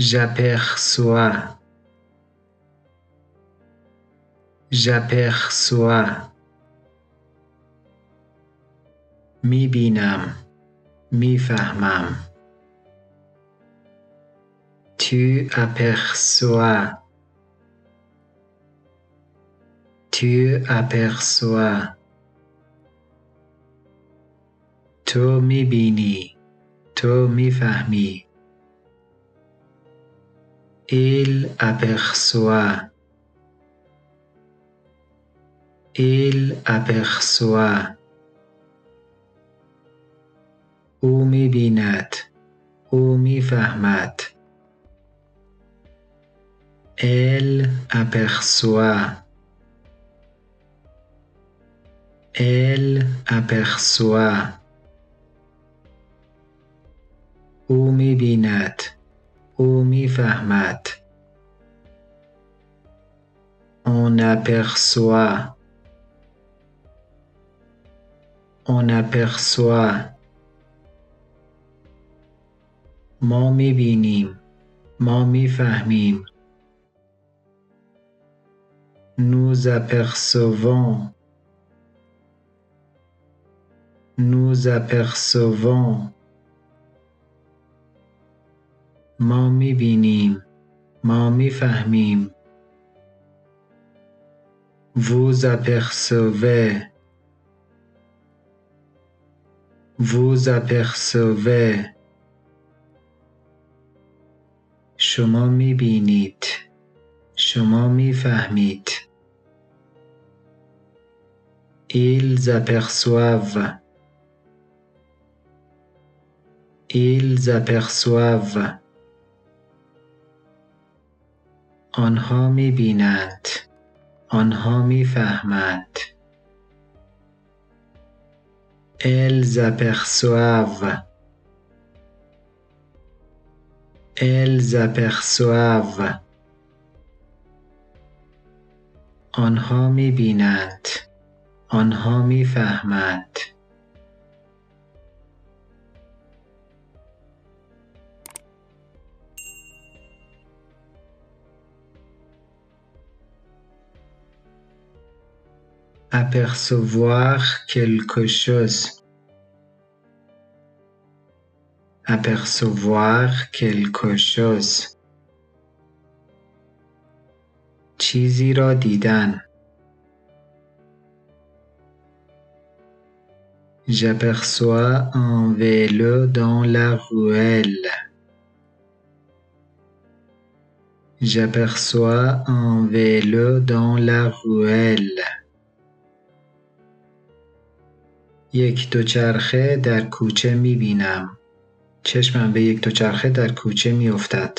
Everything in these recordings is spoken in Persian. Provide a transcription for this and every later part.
j'aperçois, j'aperçois. میبینم، میفهمم. Tu aperçois, tu aperçois. تو میبینی، تو میفهمی. Il aperçoit, il aperçoit. او میبیند، او میفهمد. Elle aperçoit, elle aperçoit. او میبیند، او میفهمد. On aperçoit, on aperçoit. ما میبینیم، ما میفهمیم. Nous apercevons, nous apercevons. ما میبینیم، ما میفهمیم. Vous apercevez, vous apercevez. شما میبینید، شما میفهمید. Ils aperçoivent, ils aperçoivent. آنها میبینند، آنها میفهمند. Elles aperçoivent, elles aperçoivent. آنها میبینند، آنها میفهمند. Apercevoir quelque chose, apercevoir quelque chose. چیزی را دیدن. J'aperçois un vélo dans la ruelle. J'aperçois un vélo dans la ruelle. یک دوچرخه در کوچه می‌بینم. چشمم به یک دوچرخه در کوچه می‌افتد.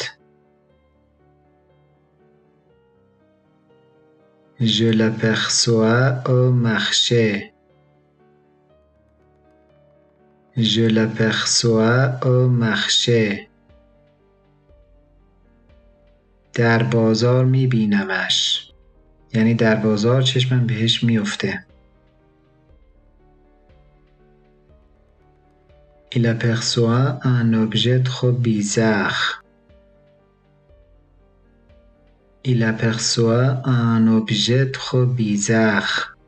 Je l'aperçois au marché. Je l'aperçois au marché. در بازار می‌بینمش. یعنی در بازار چشمم بهش می‌افته. Il aperçoit un objet trop bizarre. Il aperçoit un objet trop bizarre.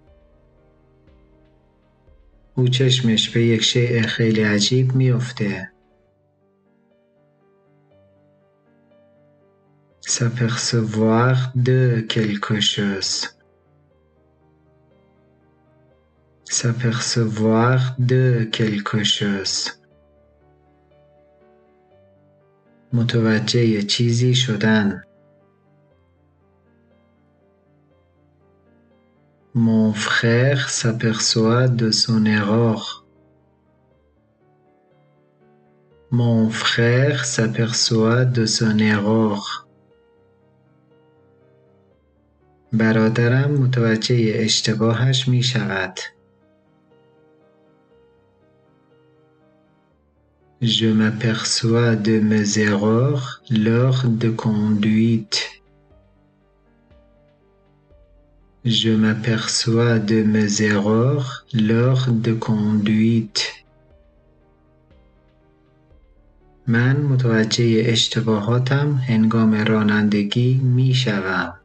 او چشمش به یک شیء خیلی عجیب می‌افته. S'apercevoir de quelque chose. S'apercevoir de quelque chose. متوجه چیزی شدن. Mon frère s'aperçoit de son erreur. Mon frère s'aperçoit de son erreur. برادرم متوجه اشتباهش می شود. Je m'aperçois de mes erreurs lors de conduite. Je m'aperçois de mes erreurs lors de conduite. من متوجه اشتباهاتم هنگام رانندگی می شوم.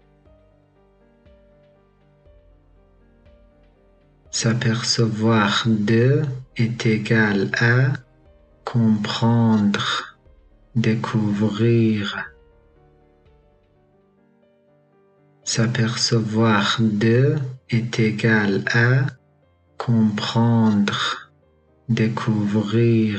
S'apercevoir de est égal à comprendre, découvrir. S'apercevoir de est égal à comprendre, découvrir.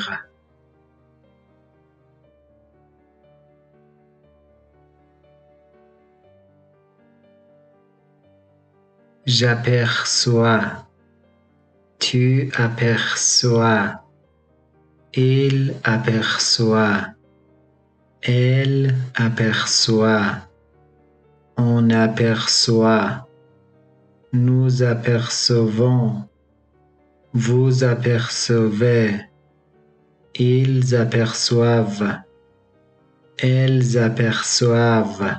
J'aperçois, tu aperçois, il aperçoit, elle aperçoit, on aperçoit, nous apercevons, vous apercevez, ils aperçoivent, elles aperçoivent.